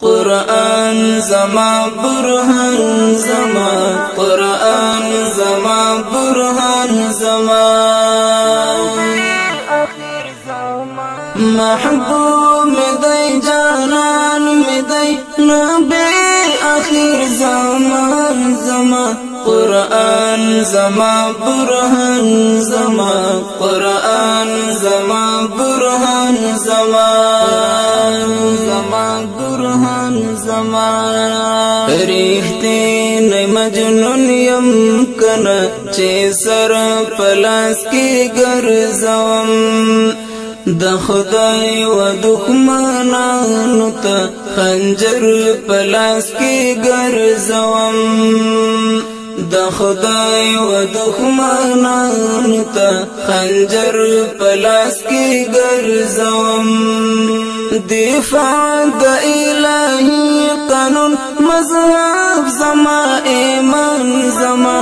قرآن زما برهان زما قرآن زما برهان زما محبوب میں دے جانان میں دے نبی آخر زمان زما قرآن زما برهان زما قرآن زما برهان زما برهان زما ریختین مجنون یم کنا چه سر پلاس کی گرزوم د خدای و دښمنانو ته خنجر پلاس کی گرزوم د خدای و دښمنانو ته خنجر پلاس کی گرزوم دفاع د الهی قانون مذهب زما ایمان زما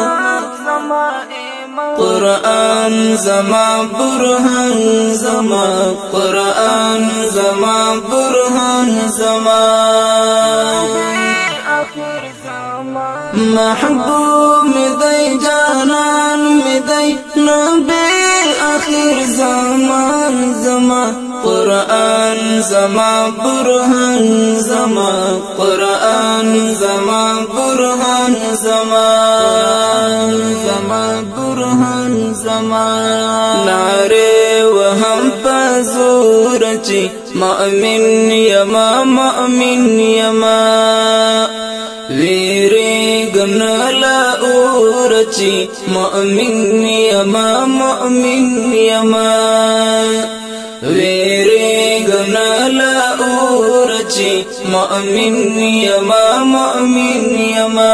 قرآن زما برهان زما قرآن زما برهان زما محبوب میں دے جانان میں دے نبی آخر زمان زما قرآن زما برهان زما قرآن زما برهان زما برهان زما نعره وهم پزور چی مؤمن یما مؤمن یما ویری گمنالا اورچی مؤمن یما مؤمن یما ویری گمنالا اورچی مؤمن یما مؤمن یما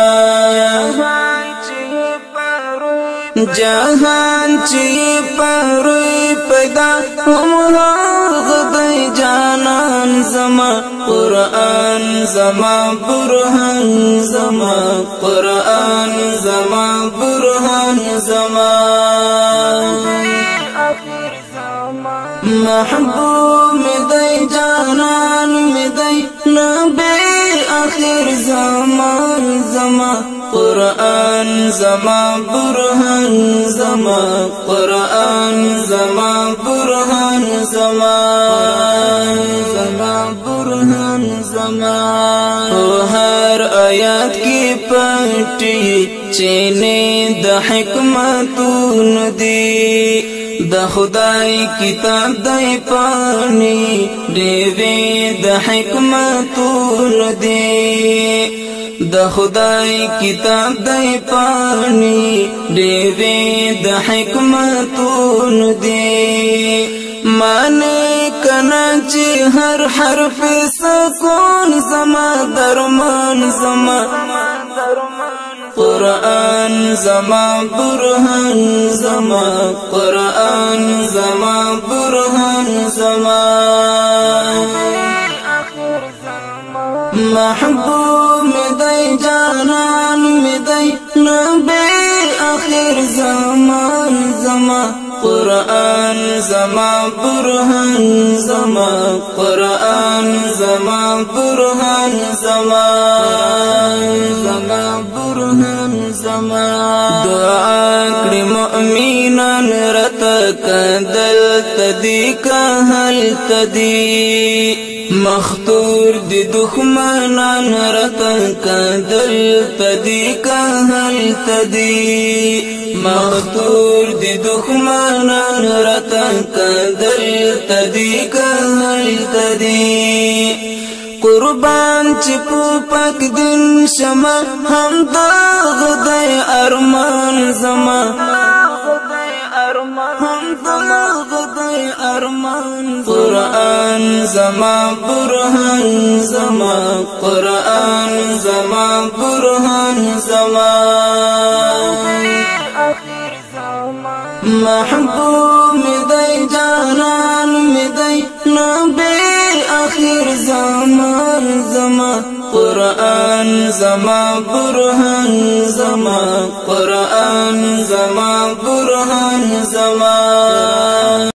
جهان چی پروی پیدا همرا غدی جانان زما قرآن زما برهان زما قرآن زما برهان زما محبوب میں دے جانان میں دے نبی آخر زمان زما قرآن زما برهان زما قرآن زما برهان زما برهان زما هر آیات کی پټي چینه د حکمتون دی د خدای کتاب دی پانی دیوی د حکمتون دی د خدای کتاب دی پانی دیوی د حکمتون دی مانے کنا چی ہر حرف سکون زما درمان زما قرآن زما برهان زما قرآن زما برهان زما محبوب میں دے جانان میں دے نبی آخر زمان زما قرآن زما برهان زما قرآن زما برهان زما برهان زما دعا کړي مؤمنان رته کدل تدی کا هل تدی مختور دی دښمنان رته کدل تدی کا هل تدی مختور دی دښمنان رته کدل تدی کا هل تدی قربان چپو پاک دن شما هم داغ دی ارمان زما هم داغ دی ارمان قرآن زما برهان زما قرآن زما برهان زما محبوب میں دے جانان میں دے نبی آخر زمان زما قرآن زما برهان زما قرآن زما برهان زما